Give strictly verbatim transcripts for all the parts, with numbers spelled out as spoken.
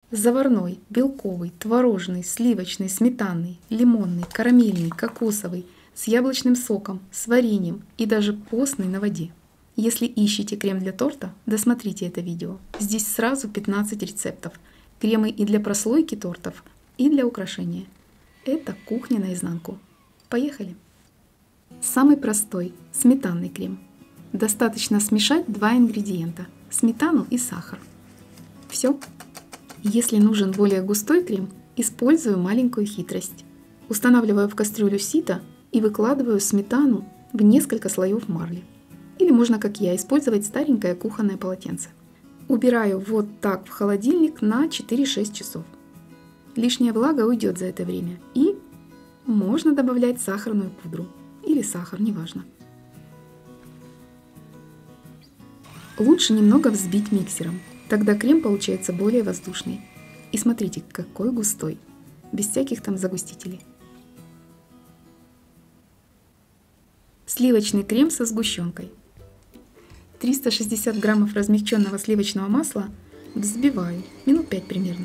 Заварной, белковый, творожный, сливочный, сметанный, лимонный, карамельный, кокосовый, с яблочным соком, с вареньем и даже постный на воде. Если ищете крем для торта, досмотрите это видео. Здесь сразу пятнадцать рецептов. Кремы и для прослойки тортов, и для украшения. Это кухня наизнанку. Поехали! Самый простой – сметанный крем. Достаточно смешать два ингредиента – сметану и сахар. Все. Если нужен более густой крем, использую маленькую хитрость. Устанавливаю в кастрюлю сито и выкладываю сметану в несколько слоев марли. Или можно, как я, использовать старенькое кухонное полотенце. Убираю вот так в холодильник на четыре-шесть часов. Лишняя влага уйдет за это время. И можно добавлять сахарную пудру или сахар, неважно. Лучше немного взбить миксером. Тогда крем получается более воздушный. И смотрите, какой густой, без всяких там загустителей. Сливочный крем со сгущенкой. триста шестьдесят граммов размягченного сливочного масла взбиваю, минут пять примерно.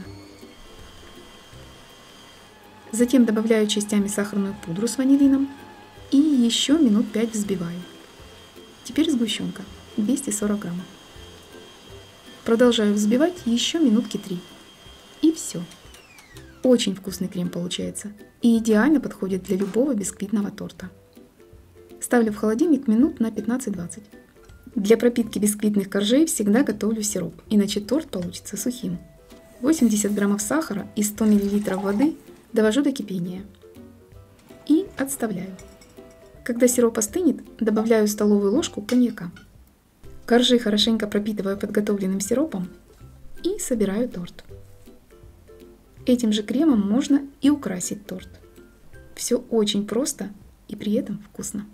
Затем добавляю частями сахарную пудру с ванилином и еще минут пять взбиваю. Теперь сгущенка, двести сорок граммов. Продолжаю взбивать еще минутки три. И все. Очень вкусный крем получается и идеально подходит для любого бисквитного торта. Ставлю в холодильник минут на пятнадцать-двадцать. Для пропитки бисквитных коржей всегда готовлю сироп, иначе торт получится сухим. восемьдесят граммов сахара и сто миллилитров воды довожу до кипения. И отставляю. Когда сироп остынет, добавляю столовую ложку коньяка. Коржи хорошенько пропитываю подготовленным сиропом и собираю торт. Этим же кремом можно и украсить торт. Все очень просто и при этом вкусно.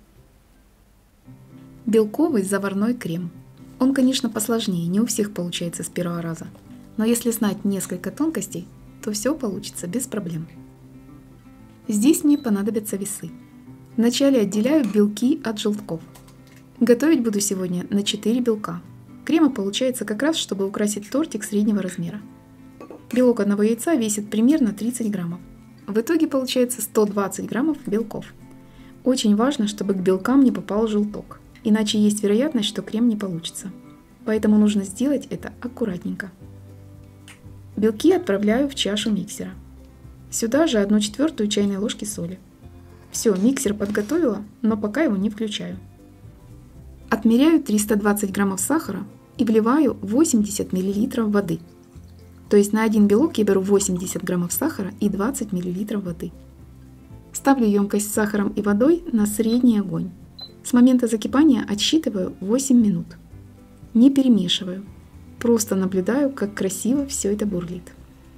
Белковый заварной крем. Он, конечно, посложнее, не у всех получается с первого раза. Но если знать несколько тонкостей, то все получится без проблем. Здесь мне понадобятся весы. Вначале отделяю белки от желтков. Готовить буду сегодня на четыре белка. Крема получается как раз, чтобы украсить тортик среднего размера. Белок одного яйца весит примерно тридцать граммов. В итоге получается сто двадцать граммов белков. Очень важно, чтобы к белкам не попал желток, иначе есть вероятность, что крем не получится. Поэтому нужно сделать это аккуратненько. Белки отправляю в чашу миксера. Сюда же одну четвертую чайной ложки соли. Все, миксер подготовила, но пока его не включаю. Отмеряю триста двадцать граммов сахара и вливаю восемьдесят миллилитров воды. То есть на один белок я беру восемьдесят граммов сахара и двадцать миллилитров воды. Ставлю емкость с сахаром и водой на средний огонь. С момента закипания отсчитываю восемь минут. Не перемешиваю. Просто наблюдаю, как красиво все это бурлит.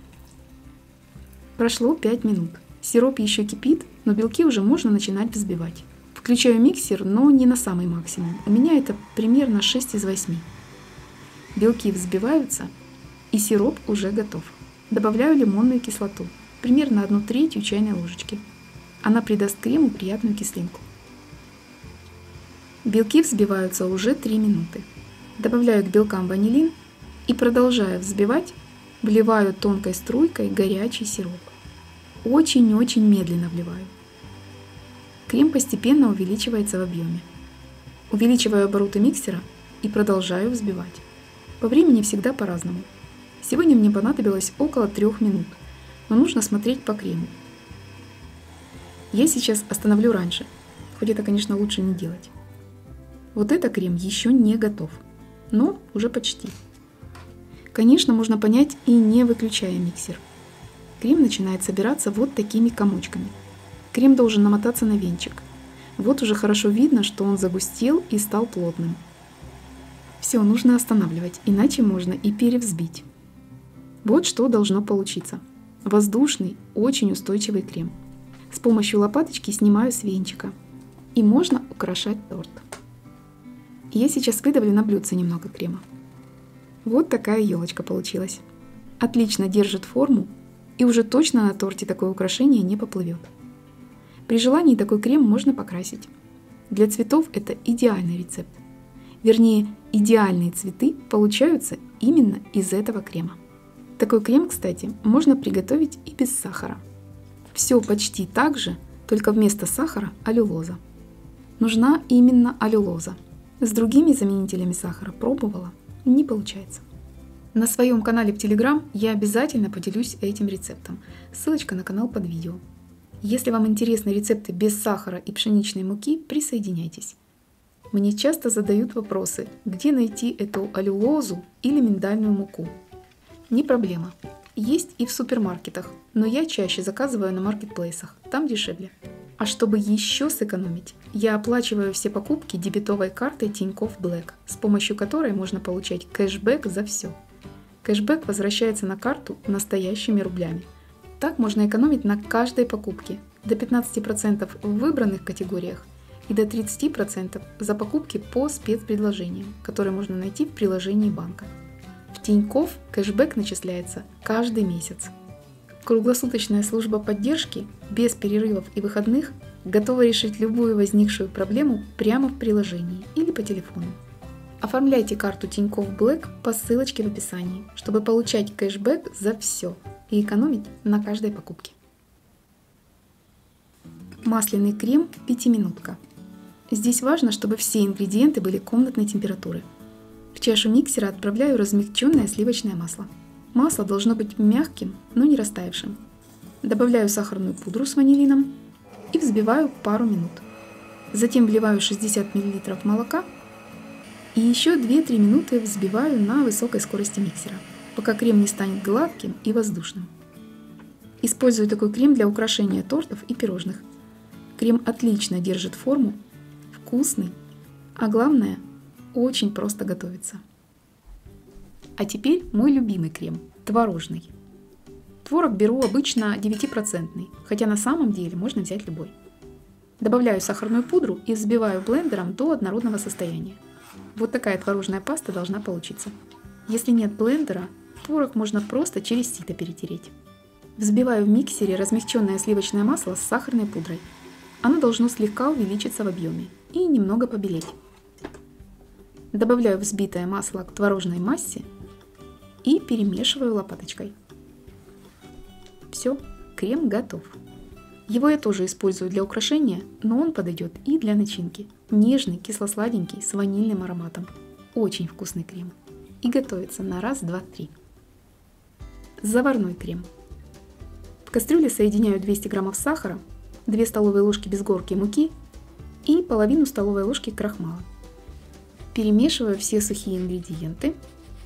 Прошло пять минут. Сироп еще кипит, но белки уже можно начинать взбивать. Включаю миксер, но не на самый максимум. У меня это примерно шесть из восьми. Белки взбиваются, и сироп уже готов. Добавляю лимонную кислоту, примерно одну третью чайной ложечки. Она придаст крему приятную кислинку. Белки взбиваются уже три минуты. Добавляю к белкам ванилин и, продолжая взбивать, вливаю тонкой струйкой горячий сироп. Очень-очень медленно вливаю. Крем постепенно увеличивается в объеме. Увеличиваю обороты миксера и продолжаю взбивать. По времени всегда по-разному. Сегодня мне понадобилось около трех минут, но нужно смотреть по крему. Я сейчас остановлю раньше, хоть это, конечно, лучше не делать. Вот это крем еще не готов, но уже почти. Конечно, можно понять и не выключая миксер. Крем начинает собираться вот такими комочками. Крем должен намотаться на венчик. Вот уже хорошо видно, что он загустел и стал плотным. Все, нужно останавливать, иначе можно и перевзбить. Вот что должно получиться. Воздушный, очень устойчивый крем. С помощью лопаточки снимаю с венчика. И можно украшать торт. Я сейчас выдавлю на блюдце немного крема. Вот такая елочка получилась. Отлично держит форму, и уже точно на торте такое украшение не поплывет. При желании такой крем можно покрасить. Для цветов это идеальный рецепт. Вернее, идеальные цветы получаются именно из этого крема. Такой крем, кстати, можно приготовить и без сахара. Все почти так же, только вместо сахара аллюлоза. Нужна именно аллюлоза. С другими заменителями сахара пробовала, не получается. На своем канале в Telegram я обязательно поделюсь этим рецептом. Ссылочка на канал под видео. Если вам интересны рецепты без сахара и пшеничной муки, присоединяйтесь. Мне часто задают вопросы, где найти эту аллюлозу или миндальную муку. Не проблема. Есть и в супермаркетах, но я чаще заказываю на маркетплейсах, там дешевле. А чтобы еще сэкономить, я оплачиваю все покупки дебетовой картой Тинькофф Black, с помощью которой можно получать кэшбэк за все. Кэшбэк возвращается на карту настоящими рублями. Так можно экономить на каждой покупке до пятнадцати процентов в выбранных категориях и до тридцати процентов за покупки по спецпредложениям, которые можно найти в приложении банка. В Тинькофф кэшбэк начисляется каждый месяц. Круглосуточная служба поддержки без перерывов и выходных готова решить любую возникшую проблему прямо в приложении или по телефону. Оформляйте карту Тинькофф Black по ссылочке в описании, чтобы получать кэшбэк за все и экономить на каждой покупке. Масляный крем пятиминутка. Здесь важно, чтобы все ингредиенты были комнатной температуры. В чашу миксера отправляю размягченное сливочное масло. Масло должно быть мягким, но не растаявшим. Добавляю сахарную пудру с ванилином и взбиваю пару минут. Затем вливаю шестьдесят миллилитров молока и еще две-три минуты взбиваю на высокой скорости миксера, пока крем не станет гладким и воздушным. Использую такой крем для украшения тортов и пирожных. Крем отлично держит форму, вкусный, а главное, очень просто готовится. А теперь мой любимый крем – творожный. Творог беру обычно девятипроцентный, хотя на самом деле можно взять любой. Добавляю сахарную пудру и взбиваю блендером до однородного состояния. Вот такая творожная паста должна получиться. Если нет блендера, творог можно просто через сито перетереть. Взбиваю в миксере размягченное сливочное масло с сахарной пудрой. Оно должно слегка увеличиться в объеме и немного побелеть. Добавляю взбитое масло к творожной массе и перемешиваю лопаточкой. Все, крем готов. Его я тоже использую для украшения, но он подойдет и для начинки. Нежный, кисло-сладенький, с ванильным ароматом. Очень вкусный крем. И готовится на раз, два, три. Заварной крем. В кастрюле соединяю двести граммов сахара, две столовые ложки без горки муки и половину столовой ложки крахмала. Перемешиваю все сухие ингредиенты.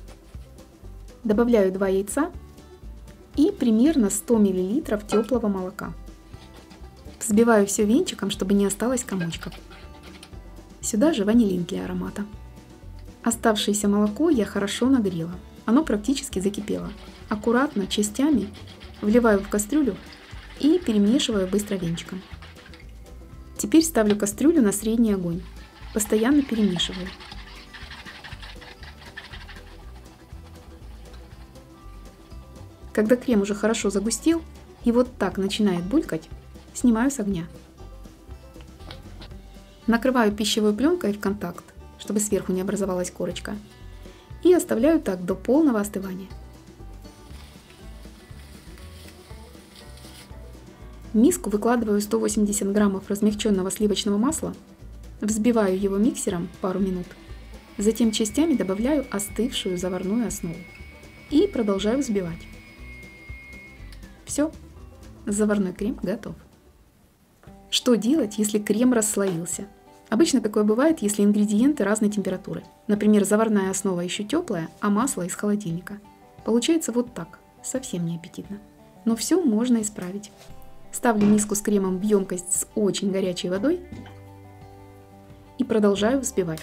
Добавляю два яйца и примерно сто миллилитров теплого молока. Взбиваю все венчиком, чтобы не осталось комочков. Сюда же ванилин для аромата. Оставшееся молоко я хорошо нагрела. Оно практически закипело. Аккуратно, частями вливаю в кастрюлю и перемешиваю быстро венчиком. Теперь ставлю кастрюлю на средний огонь. Постоянно перемешиваю. Когда крем уже хорошо загустел и вот так начинает булькать, снимаю с огня. Накрываю пищевой пленкой в контакт, чтобы сверху не образовалась корочка, и оставляю так до полного остывания. В миску выкладываю сто восемьдесят граммов размягченного сливочного масла, взбиваю его миксером пару минут, затем частями добавляю остывшую заварную основу и продолжаю взбивать. Все, заварной крем готов. Что делать, если крем расслоился? Обычно такое бывает, если ингредиенты разной температуры. Например, заварная основа еще теплая, а масло из холодильника. Получается вот так, совсем не аппетитно. Но все можно исправить. Ставлю миску с кремом в емкость с очень горячей водой и продолжаю взбивать.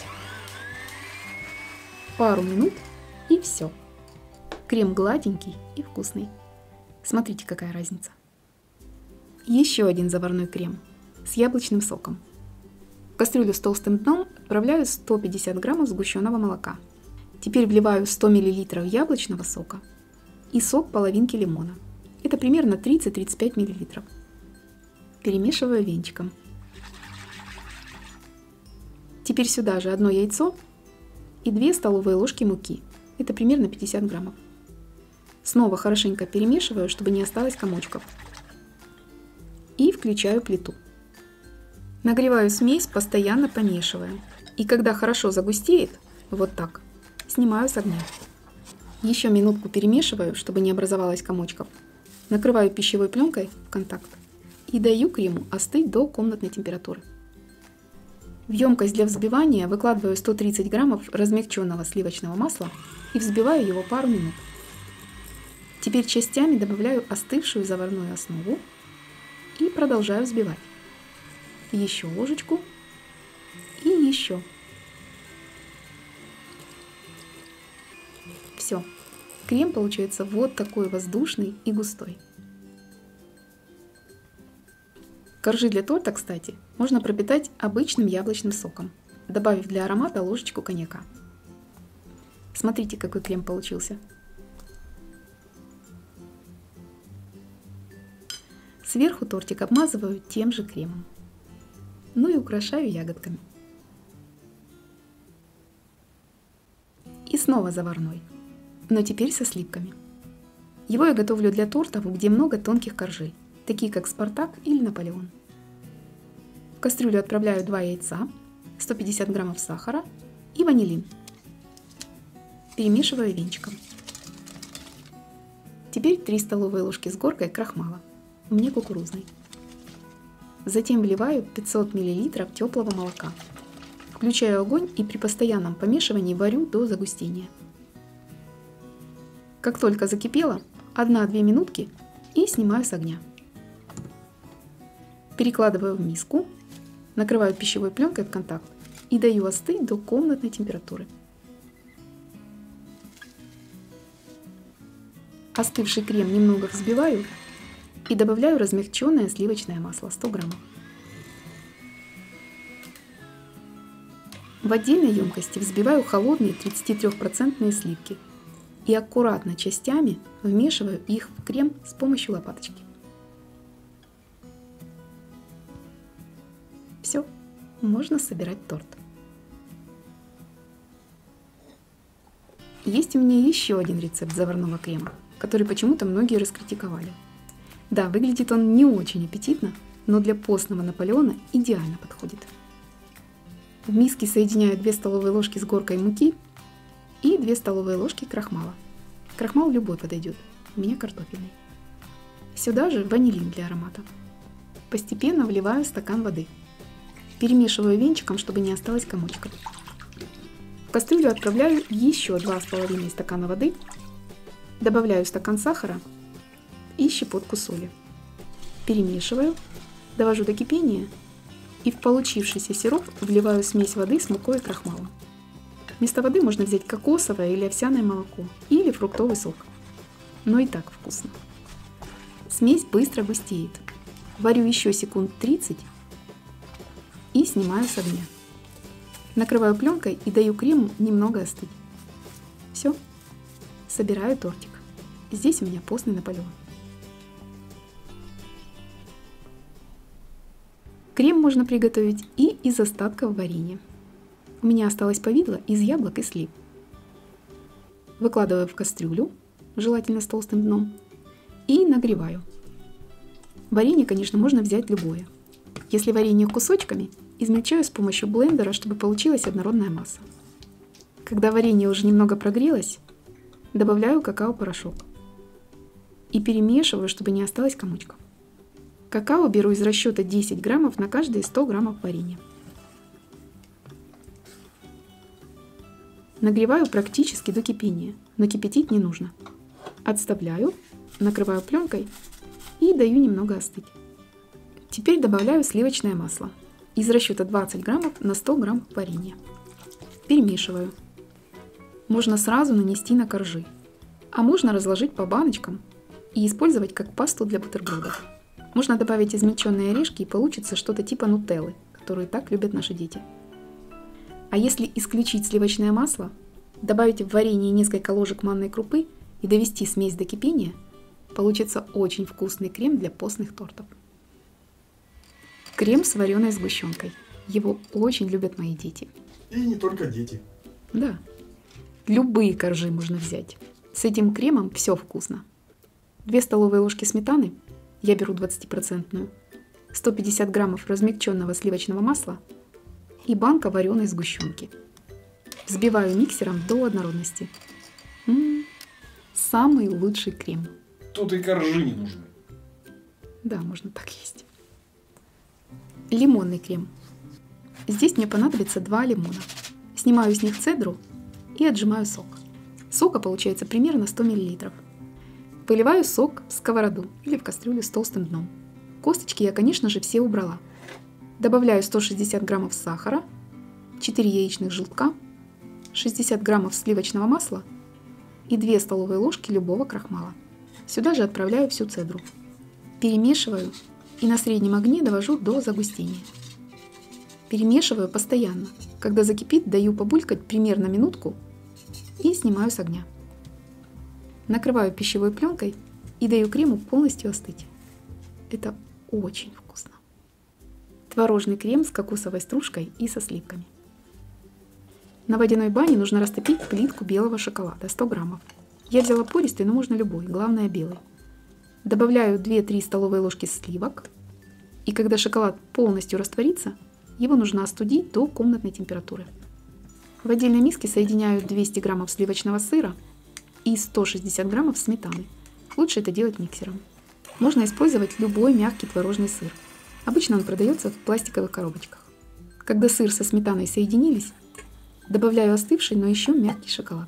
Пару минут и все. Крем гладенький и вкусный. Смотрите, какая разница. Еще один заварной крем с яблочным соком. В кастрюлю с толстым дном отправляю сто пятьдесят граммов сгущенного молока. Теперь вливаю сто миллилитров яблочного сока и сок половинки лимона. Это примерно тридцать-тридцать пять миллилитров. Перемешиваю венчиком. Теперь сюда же одно яйцо и две столовые ложки муки. Это примерно пятьдесят граммов. Снова хорошенько перемешиваю, чтобы не осталось комочков. И включаю плиту. Нагреваю смесь, постоянно помешивая. И когда хорошо загустеет, вот так, снимаю с огня. Еще минутку перемешиваю, чтобы не образовалось комочков. Накрываю пищевой пленкой в контакт и даю крему остыть до комнатной температуры. В емкость для взбивания выкладываю сто тридцать граммов размягченного сливочного масла и взбиваю его пару минут. Теперь частями добавляю остывшую заварную основу и продолжаю взбивать. Еще ложечку и еще. Все. Крем получается вот такой воздушный и густой. Коржи для торта, кстати, можно пропитать обычным яблочным соком, добавив для аромата ложечку коньяка. Смотрите, какой крем получился. Сверху тортик обмазываю тем же кремом. Ну и украшаю ягодками. И снова заварной, но теперь со сливками. Его я готовлю для тортов, где много тонких коржей, такие как Спартак или Наполеон. В кастрюлю отправляю два яйца, сто пятьдесят граммов сахара и ванилин. Перемешиваю венчиком. Теперь три столовые ложки с горкой крахмала, у меня кукурузный. Затем вливаю пятьсот миллилитров теплого молока. Включаю огонь и при постоянном помешивании варю до загустения. Как только закипело, одна-две минутки и снимаю с огня. Перекладываю в миску, накрываю пищевой пленкой в контакт и даю остыть до комнатной температуры. Остывший крем немного взбиваю и добавляю размягченное сливочное масло сто граммов. В отдельной емкости взбиваю холодные тридцатитрёхпроцентные сливки и аккуратно частями вмешиваю их в крем с помощью лопаточки. Все, можно собирать торт. Есть у меня еще один рецепт заварного крема, который почему-то многие раскритиковали. Да, выглядит он не очень аппетитно, но для постного Наполеона идеально подходит. В миске соединяю две столовые ложки с горкой муки и две столовые ложки крахмала. Крахмал любой подойдет, у меня картофельный. Сюда же ванилин для аромата. Постепенно вливаю стакан воды. Перемешиваю венчиком, чтобы не осталось комочков. В кастрюлю отправляю еще два с половиной стакана воды, добавляю стакан сахара и щепотку соли. Перемешиваю, довожу до кипения и в получившийся сироп вливаю смесь воды с мукой и крахмалом. Вместо воды можно взять кокосовое или овсяное молоко или фруктовый сок. Но и так вкусно. Смесь быстро густеет. Варю еще секунд тридцать и снимаю с огня. Накрываю пленкой и даю крему немного остыть. Все, собираю тортик. Здесь у меня постный Наполеон. Крем можно приготовить и из остатков варенья. У меня осталось повидло из яблок и слив. Выкладываю в кастрюлю, желательно с толстым дном, и нагреваю. Варенье, конечно, можно взять любое. Если варенье кусочками, измельчаю с помощью блендера, чтобы получилась однородная масса. Когда варенье уже немного прогрелось, добавляю какао-порошок и перемешиваю, чтобы не осталось комочков. Какао беру из расчета десять граммов на каждые сто граммов варенья. Нагреваю практически до кипения, но кипятить не нужно. Отставляю, накрываю пленкой и даю немного остыть. Теперь добавляю сливочное масло из расчета двадцать граммов на сто граммов варенья. Перемешиваю. Можно сразу нанести на коржи, а можно разложить по баночкам и использовать как пасту для бутербродов. Можно добавить измельченные орешки и получится что-то типа нутеллы, которую так любят наши дети. А если исключить сливочное масло, добавить в варенье несколько ложек манной крупы и довести смесь до кипения, получится очень вкусный крем для постных тортов. Крем с вареной сгущенкой. Его очень любят мои дети. И не только дети. Да. Любые коржи можно взять. С этим кремом все вкусно. две столовые ложки сметаны, я беру двадцатипроцентную, сто пятьдесят граммов размягченного сливочного масла и банка вареной сгущенки. Взбиваю миксером до однородности. М-м, самый лучший крем. Тут и коржи не нужны. Да, можно так есть. Лимонный крем. Здесь мне понадобится два лимона. Снимаю с них цедру и отжимаю сок. Сока получается примерно сто миллилитров. Выливаю сок в сковороду или в кастрюлю с толстым дном. Косточки я, конечно же, все убрала. Добавляю сто шестьдесят граммов сахара, четыре яичных желтка, шестьдесят граммов сливочного масла и две столовые ложки любого крахмала. Сюда же отправляю всю цедру. Перемешиваю и на среднем огне довожу до загустения. Перемешиваю постоянно. Когда закипит, даю побулькать примерно минутку и снимаю с огня. Накрываю пищевой пленкой и даю крему полностью остыть. Это очень вкусно. Творожный крем с кокосовой стружкой и со сливками. На водяной бане нужно растопить плитку белого шоколада, сто граммов. Я взяла пористый, но можно любой, главное белый. Добавляю две-три столовые ложки сливок. И когда шоколад полностью растворится, его нужно остудить до комнатной температуры. В отдельной миске соединяю двести граммов сливочного сыра и сто шестьдесят граммов сметаны. Лучше это делать миксером. Можно использовать любой мягкий творожный сыр. Обычно он продается в пластиковых коробочках. Когда сыр со сметаной соединились, добавляю остывший, но еще мягкий шоколад.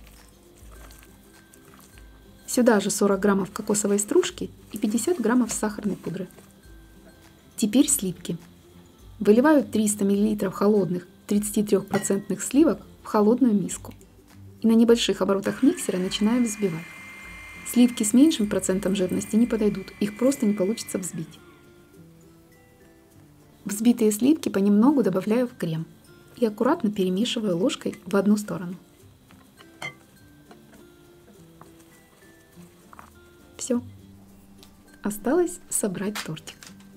Сюда же сорок граммов кокосовой стружки и пятьдесят граммов сахарной пудры. Теперь сливки. Выливаю триста миллилитров холодных тридцатитрёхпроцентных сливок в холодную миску. И на небольших оборотах миксера начинаю взбивать. Сливки с меньшим процентом жирности не подойдут, их просто не получится взбить. Взбитые сливки понемногу добавляю в крем и аккуратно перемешиваю ложкой в одну сторону. Все. Осталось собрать тортик.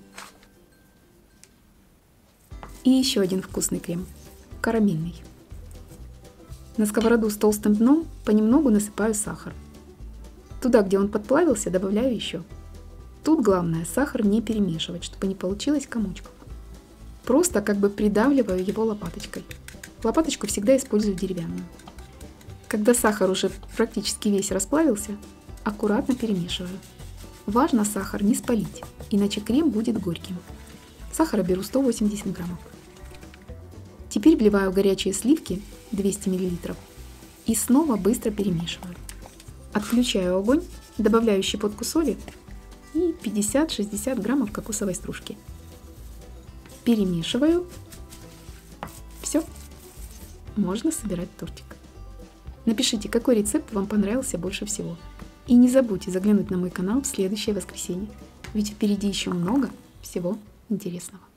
И еще один вкусный крем. Карамельный. На сковороду с толстым дном понемногу насыпаю сахар. Туда, где он подплавился, добавляю еще. Тут главное сахар не перемешивать, чтобы не получилось комочков. Просто как бы придавливаю его лопаточкой. Лопаточку всегда использую деревянную. Когда сахар уже практически весь расплавился, аккуратно перемешиваю. Важно сахар не спалить, иначе крем будет горьким. Сахара беру сто восемьдесят граммов. Теперь вливаю горячие сливки двести миллилитров и снова быстро перемешиваю. Отключаю огонь, добавляю щепотку соли и пятьдесят-шестьдесят граммов кокосовой стружки. Перемешиваю. Все. Можно собирать тортик. Напишите, какой рецепт вам понравился больше всего. И не забудьте заглянуть на мой канал в следующее воскресенье, ведь впереди еще много всего интересного.